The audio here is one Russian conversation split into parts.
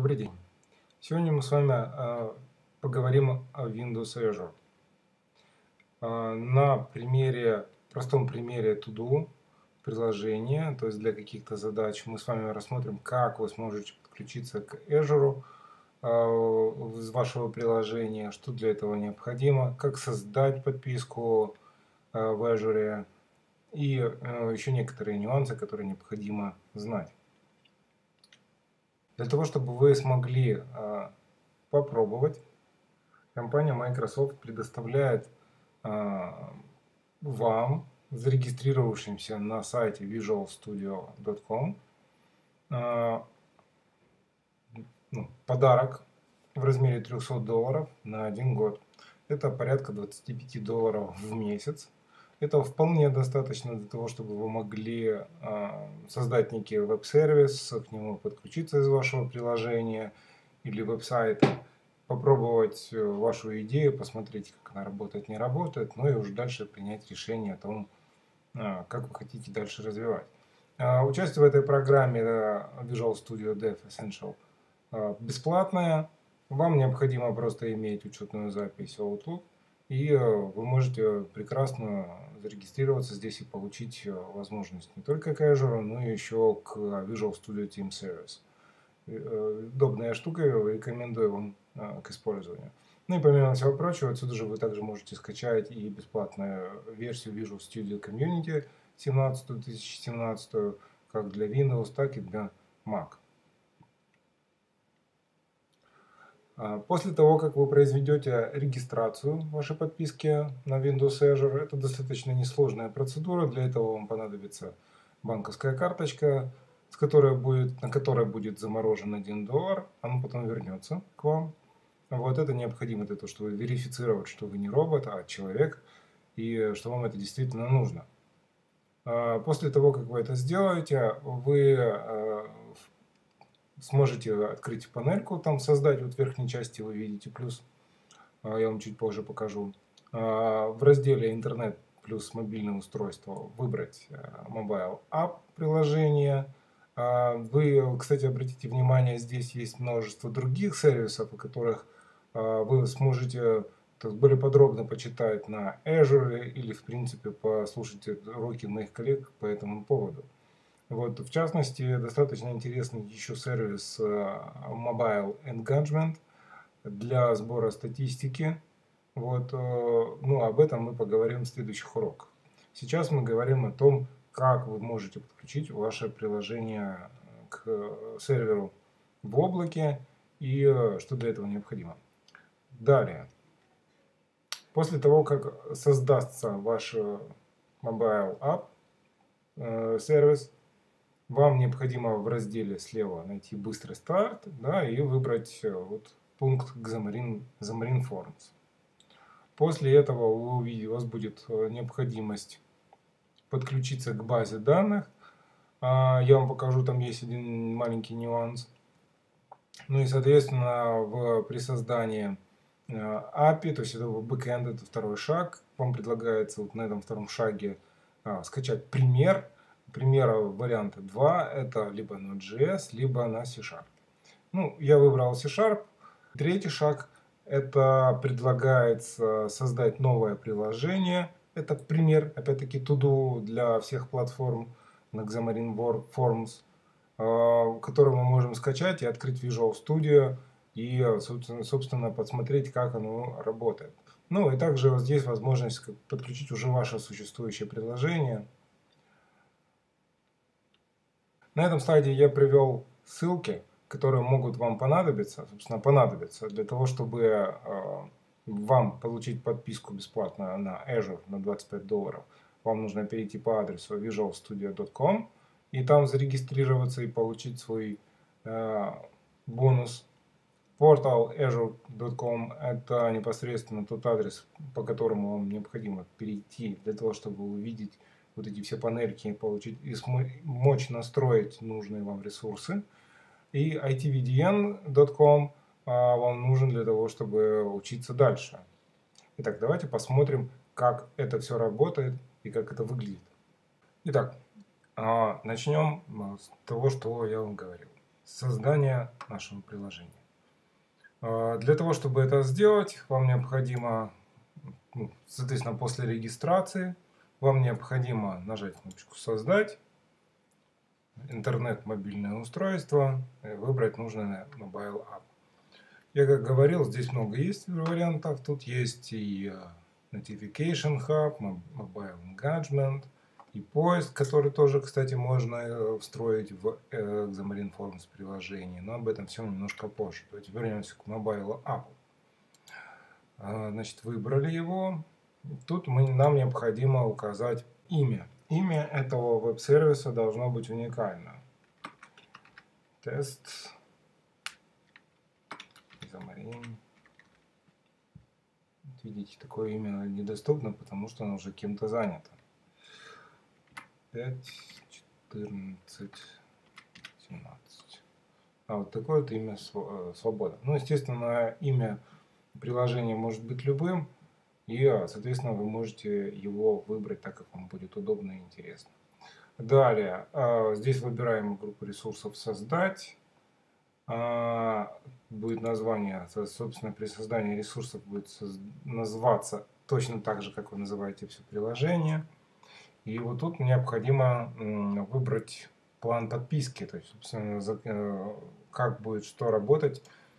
Добрый день. Сегодня мы с вами поговорим о Windows Azure. На простом примере To-Do приложения, то есть для каких-то задач, мы с вами рассмотрим, как вы сможете подключиться к Azure из вашего приложения, что для этого необходимо, как создать подписку в Azure и еще некоторые нюансы, которые необходимо знать. Для того, чтобы вы смогли попробовать, компания Microsoft предоставляет вам, зарегистрировавшимся на сайте visualstudio.com, подарок в размере $300 на 1 год. Это порядка $25 в месяц. Это вполне достаточно для того, чтобы вы могли создать некий веб-сервис, к нему подключиться из вашего приложения или веб-сайта, попробовать вашу идею, посмотреть, как она работает, не работает, ну и уже дальше принять решение о том, как вы хотите дальше развивать. Участие в этой программе Visual Studio Dev Essential бесплатное. Вам необходимо просто иметь учетную запись Outlook, и вы можете прекрасно зарегистрироваться здесь и получить возможность не только к Azure, но и еще к Visual Studio Team Service. Удобная штука, рекомендую вам к использованию. Ну и помимо всего прочего, отсюда же вы также можете скачать и бесплатную версию Visual Studio Community 2017, как для Windows, так и для Mac. После того, как вы произведете регистрацию вашей подписки на Windows Azure, это достаточно несложная процедура. Для этого вам понадобится банковская карточка, на которой будет заморожен $1, она потом вернется к вам. Вот это необходимо для того, чтобы верифицировать, что вы не робот, а человек, и что вам это действительно нужно. После того, как вы это сделаете, вы сможете открыть панельку, там создать, вот в верхней части вы видите плюс, я вам чуть позже покажу. В разделе интернет плюс мобильное устройство выбрать Mobile App приложение. Вы, кстати, обратите внимание, здесь есть множество других сервисов, о которых вы сможете более подробно почитать на Azure или, в принципе, послушать уроки моих коллег по этому поводу. Вот, в частности, достаточно интересный еще сервис Mobile Engagement для сбора статистики. Вот, ну, об этом мы поговорим в следующих уроках. Сейчас мы говорим о том, как вы можете подключить ваше приложение к серверу в облаке и что для этого необходимо. Далее, после того, как создастся ваш Mobile App сервис, вам необходимо в разделе слева найти «Быстрый старт», да, и выбрать вот пункт Xamarin Forms. После этого у вас будет необходимость подключиться к базе данных. Я вам покажу, там есть один маленький нюанс. Ну и, соответственно, при создании API, то есть это бэкэнд, это второй шаг, вам предлагается вот на этом втором шаге скачать пример. Примера варианта 2, это либо Node.js, либо на C#. Ну, я выбрал C#. Третий шаг, это предлагается создать новое приложение. Это пример, опять-таки, To-Do для всех платформ на Xamarin Forms, который мы можем скачать и открыть Visual Studio и, собственно, посмотреть, как оно работает. Ну, и также вот здесь возможность подключить уже ваше существующее приложение. На этом слайде я привел ссылки, которые могут вам понадобиться, для того, чтобы вам получить подписку бесплатно на Azure на $25. Вам нужно перейти по адресу visualstudio.com и там зарегистрироваться и получить свой бонус. Портал azure.com – это непосредственно тот адрес, по которому вам необходимо перейти для того, чтобы увидеть вот эти все панельки, получить и мочь настроить нужные вам ресурсы. И itvdn.com вам нужен для того, чтобы учиться дальше. Итак, давайте посмотрим, как это все работает и как это выглядит. Итак, начнем с того, что я вам говорил. создания нашего приложения. Для того, чтобы это сделать, вам необходимо, соответственно, после регистрации, вам необходимо нажать кнопочку «Создать», интернет, мобильное устройство, выбрать нужный Mobile App. Я как говорил, здесь много есть вариантов. Тут есть и Notification Hub, Mobile Engagement, и поиск, который тоже, кстати, можно встроить в Xamarin Forms приложение. Но об этом всем немножко позже. Давайте вернемся к Mobile App. Значит, выбрали его. Тут нам необходимо указать имя. Имя этого веб-сервиса должно быть уникально. Тест Xamarin. Видите, такое имя недоступно, потому что оно уже кем-то занято. 5, 14, 17. Вот такое вот имя свобода. Ну, естественно, имя приложения может быть любым. И, соответственно, вы можете его выбрать так, как вам будет удобно и интересно. Далее, здесь выбираем группу ресурсов «Создать». Будет название, собственно, при создании ресурсов будет называться точно так же, как вы называете все приложение. И вот тут необходимо выбрать план подписки, то есть, собственно, как будет что работать,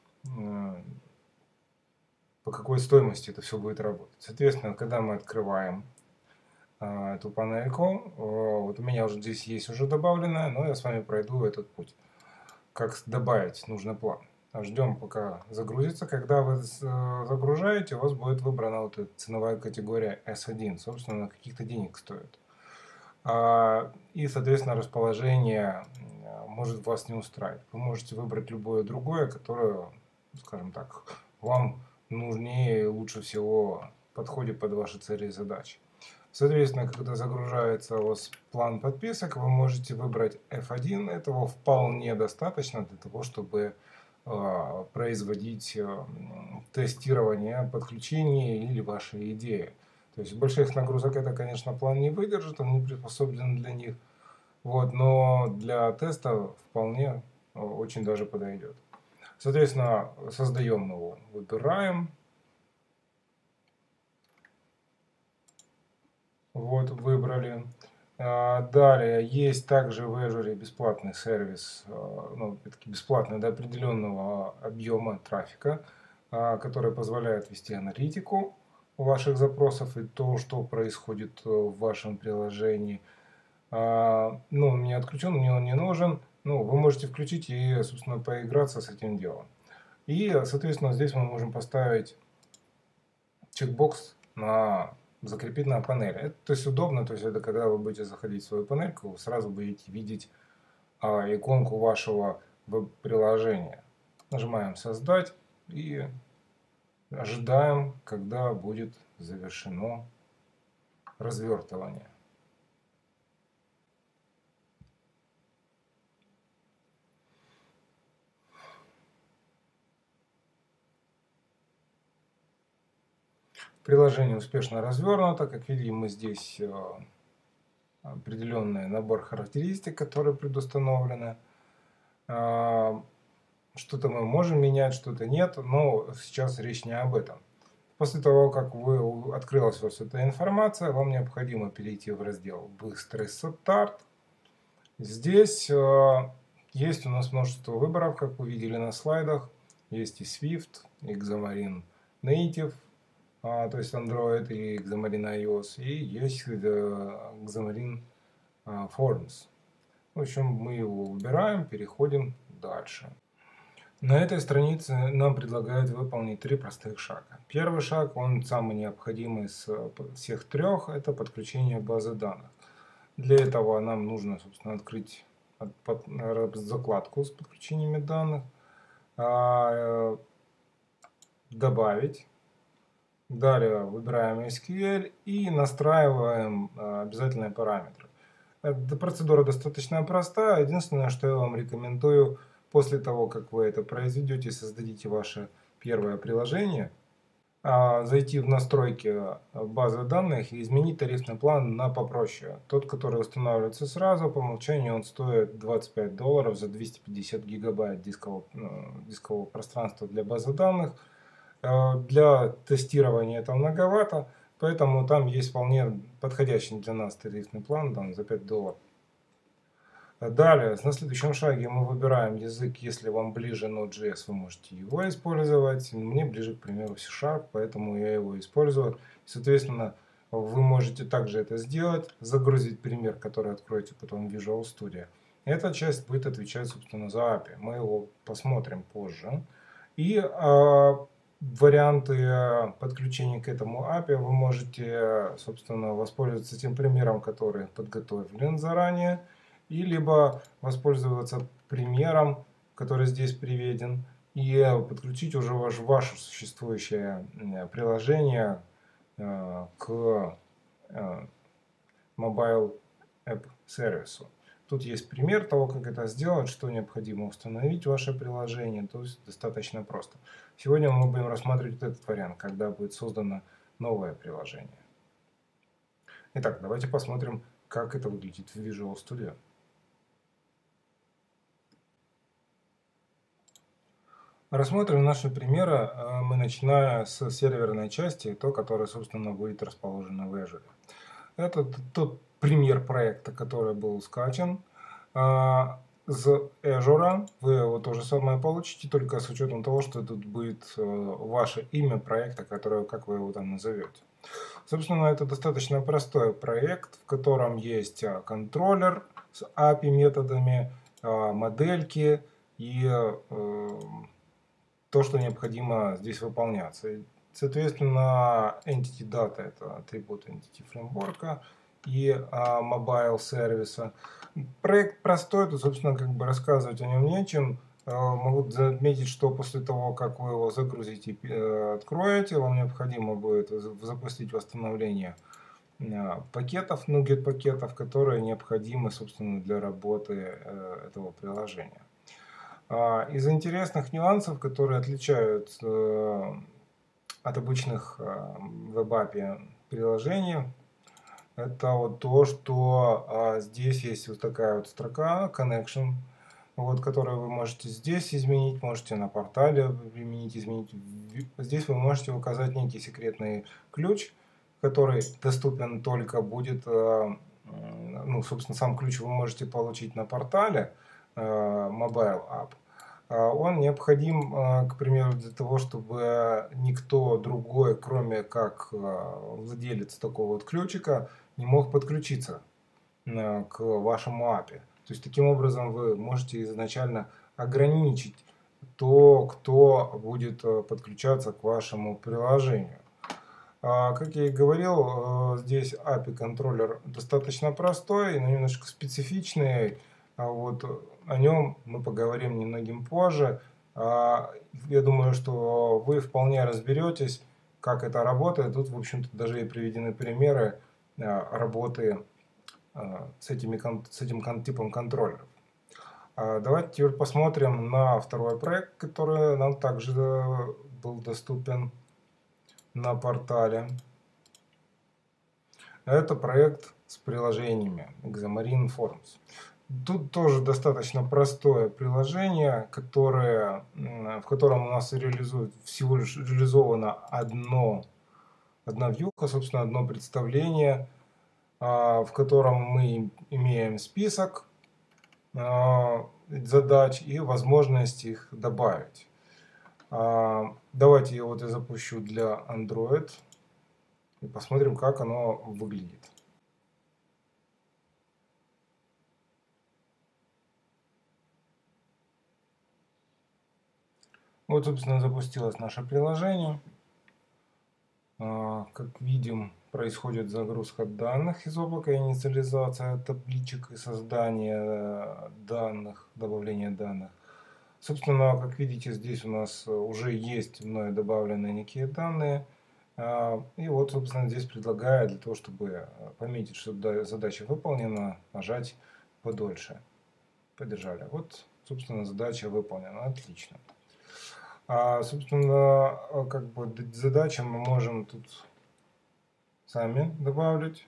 по какой стоимости это все будет работать. Соответственно, когда мы открываем эту панельку, вот у меня уже здесь есть уже добавленная, но я с вами пройду этот путь. Как добавить нужный план. Ждем, пока загрузится. Когда вы загружаете, у вас будет выбрана вот эта ценовая категория S1. Собственно, каких-то денег стоит. И, соответственно, расположение может вас не устраивать. Вы можете выбрать любое другое, которое, скажем так, вам нужнее и лучше всего подходит под ваши цели и задачи. Соответственно, когда загружается у вас план подписок, вы можете выбрать F1. Этого вполне достаточно для того, чтобы производить тестирование подключения или вашей идеи. То есть больших нагрузок это, конечно, план не выдержит, он не приспособлен для них. Вот, но для теста вполне очень даже подойдет. Соответственно, создаем его, выбираем. Вот, выбрали. Далее есть также в Azure бесплатный сервис, ну, бесплатный до определенного объема трафика, который позволяет вести аналитику ваших запросов и то, что происходит в вашем приложении. Ну, он не отключен, мне он не нужен. Ну, вы можете включить и, собственно, поиграться с этим делом. И, соответственно, здесь мы можем поставить чекбокс на закрепить на панели. Это, то есть, удобно, то есть это когда вы будете заходить в свою панельку, вы сразу будете видеть иконку вашего веб-приложения. Нажимаем «Создать» и ожидаем, когда будет завершено развертывание. Приложение успешно развернуто. Как видим, мы здесь определенный набор характеристик, которые предустановлены. Что-то мы можем менять, что-то нет, но сейчас речь не об этом. После того, как открылась у вас эта информация, вам необходимо перейти в раздел «Быстрый старт». Здесь есть у нас множество выборов, как вы видели на слайдах. Есть и Swift, и Xamarin Native, то есть Android и Xamarin iOS, и есть Xamarin Forms. В общем, мы его выбираем, переходим дальше. На этой странице нам предлагают выполнить 3 простых шага. Первый шаг, он самый необходимый из всех трех, это подключение базы данных. Для этого нам нужно, собственно, открыть закладку с подключениями данных, добавить. Далее выбираем SQL и настраиваем обязательные параметры. Эта процедура достаточно простая. Единственное, что я вам рекомендую, после того, как вы это произведете и создадите ваше первое приложение, зайти в настройки базы данных и изменить тарифный план на попроще. Тот, который устанавливается сразу, по умолчанию он стоит $25 за 250 гигабайт дискового пространства для базы данных. Для тестирования это многовато, поэтому там есть вполне подходящий для нас тарифный план там, за $5. Далее, на следующем шаге мы выбираем язык. Если вам ближе Node.js, вы можете его использовать. Мне ближе, к примеру, C#, поэтому я его использую. Соответственно, вы можете также это сделать, загрузить пример, который откроете потом в Visual Studio. Эта часть будет отвечать, собственно, за API. Мы его посмотрим позже. И варианты подключения к этому API вы можете, собственно, воспользоваться тем примером, который подготовлен заранее, и либо воспользоваться примером, который здесь приведен, и подключить уже ваше существующее приложение к Mobile App сервису. Тут есть пример того, как это сделать, что необходимо установить в ваше приложение, то есть достаточно просто. Сегодня мы будем рассматривать этот вариант, когда будет создано новое приложение. Итак, давайте посмотрим, как это выглядит в Visual Studio. Рассмотрим наши примеры. Мы начинаем с серверной части, то, которое, собственно, будет расположено в Azure. Это тот пример проекта, который был скачан. С Azure вы его то же самое получите, только с учетом того, что тут будет ваше имя проекта, которое, как вы его там назовете. Собственно, это достаточно простой проект, в котором есть контроллер с API методами, модельки и то, что необходимо здесь выполняться. Соответственно, Entity Data – это атрибут Entity Framework и Mobile сервиса. Проект простой, тут, собственно, как бы рассказывать о нем нечем. Могу заметить, что после того, как вы его загрузите и откроете, вам необходимо будет запустить восстановление пакетов, NuGet пакетов, которые необходимы, собственно, для работы этого приложения. Из интересных нюансов, которые отличают от обычных веб-API приложений, это вот то, что здесь есть вот такая вот строка Connection, вот, которую вы можете здесь изменить, можете на портале применить, изменить. Здесь вы можете указать некий секретный ключ, который доступен только будет, ну, собственно, сам ключ вы можете получить на портале Mobile App. Он необходим, к примеру, для того, чтобы никто другой, кроме как владелец такого вот ключика, не мог подключиться к вашему API. То есть таким образом вы можете изначально ограничить то, кто будет подключаться к вашему приложению. Как я и говорил, здесь API контроллер достаточно простой, но немножко специфичный. Вот о нем мы поговорим немногим позже. Я думаю, что вы вполне разберетесь, как это работает. Тут, в общем-то, даже и приведены примеры работы с этим типом контроллеров. Давайте теперь посмотрим на второй проект, который нам также был доступен на портале. Это проект с приложениями Xamarin Forms. Тут тоже достаточно простое приложение, в котором у нас всего лишь реализована одна вьюха, собственно, одно представление, в котором мы имеем список задач и возможность их добавить. Давайте я запущу для Android и посмотрим, как оно выглядит. Вот, собственно, запустилось наше приложение. Как видим, происходит загрузка данных из облака, инициализация табличек и создание данных, добавление данных. Собственно, как видите, здесь у нас уже есть мною добавленные некие данные. И вот, собственно, здесь предлагаю для того, чтобы пометить, что задача выполнена, нажать подольше. Подержали. Вот, собственно, задача выполнена. Отлично. Собственно, как бы задачи мы можем тут сами добавить.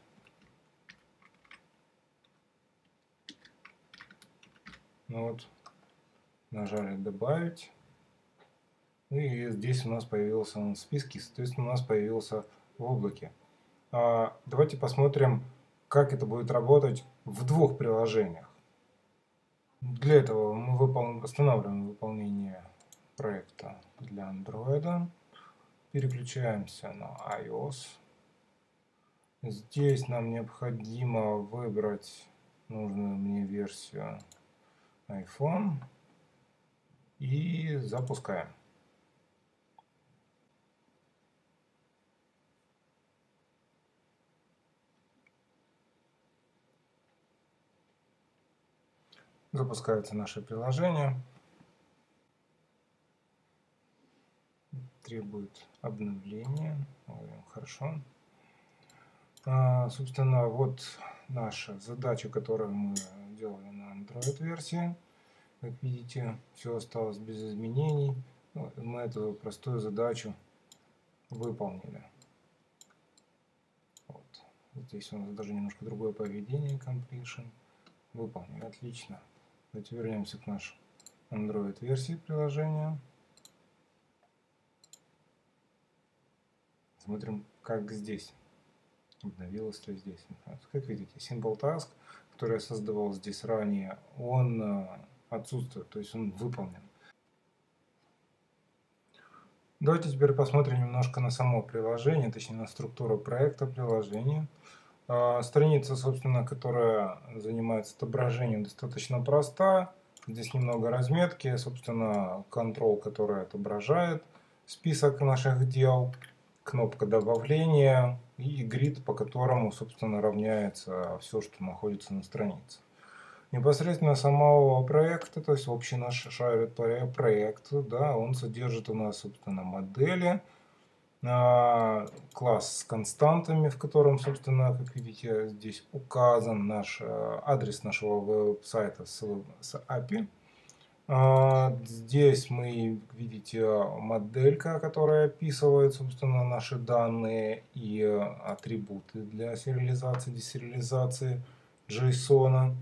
Ну вот, нажали «Добавить». И здесь у нас появился он в списке, соответственно, у нас появился в облаке. Давайте посмотрим, как это будет работать в двух приложениях. Для этого мы останавливаем выполнение проекта для Android. Переключаемся на iOS. Здесь нам необходимо выбрать нужную мне версию iPhone и запускаем. Запускается наше приложение. Требует обновления. Хорошо. Собственно, вот наша задача, которую мы делали на Android-версии. Как видите, все осталось без изменений. Мы эту простую задачу выполнили. Вот. Здесь у нас даже немножко другое поведение. Completion. Выполнили. Отлично. Давайте вернемся к нашей Android-версии приложения. Смотрим, как здесь. Обновилось ли здесь информация. Как видите, Simple Task, который я создавал здесь ранее, он отсутствует, то есть он выполнен. Давайте теперь посмотрим немножко на само приложение, точнее на структуру проекта приложения. Страница, собственно, которая занимается отображением, достаточно проста. Здесь немного разметки, собственно, control, который отображает список наших дел, кнопка добавления и грид, по которому, собственно, равняется все, что находится на странице. Непосредственно самого проекта, то есть общий наш проект, да, он содержит у нас, собственно, модели, класс с константами, в котором, собственно, как видите, здесь указан наш адрес нашего веб-сайта с API. Здесь мы видите моделька, которая описывает, собственно, наши данные и атрибуты для сериализации, десериализации JSON.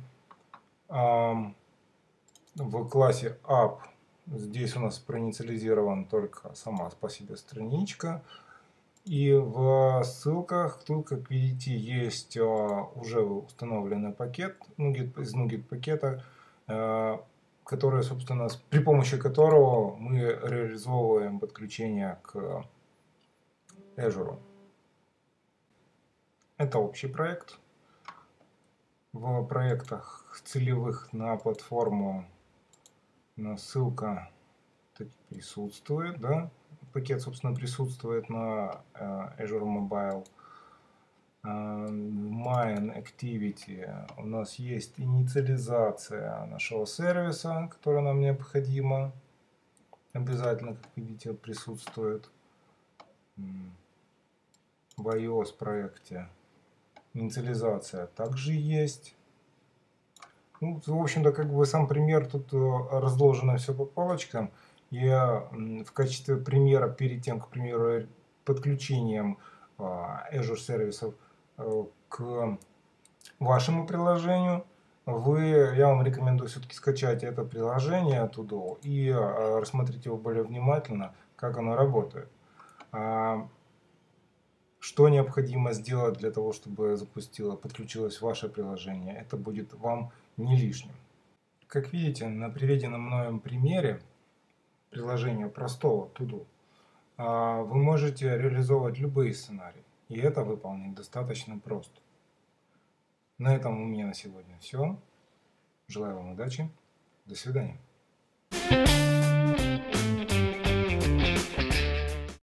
В классе app здесь у нас проинициализирована только сама по себе страничка. И в ссылках тут, как видите, есть уже установленный пакет из NuGet пакета, который, собственно, при помощи которого мы реализовываем подключение к Azure. Это общий проект. В проектах целевых на платформу ссылка присутствует, да? Пакет, собственно, присутствует на Azure Mobile. Main Activity у нас есть инициализация нашего сервиса, которая нам необходима. Обязательно, как видите, присутствует в iOS проекте. Инициализация также есть. Ну, в общем-то, как бы сам пример тут разложено все по полочкам. Я в качестве примера, перед тем, к примеру, подключением Azure сервисов к вашему приложению, я вам рекомендую все-таки скачать это приложение оттуда и рассмотреть его более внимательно, как оно работает. Что необходимо сделать для того, чтобы подключилось ваше приложение, это будет вам не лишним. Как видите, на приведенном мною примере приложения простого To-Do вы можете реализовывать любые сценарии, и это выполнить достаточно просто. На этом у меня на сегодня все. Желаю вам удачи. До свидания.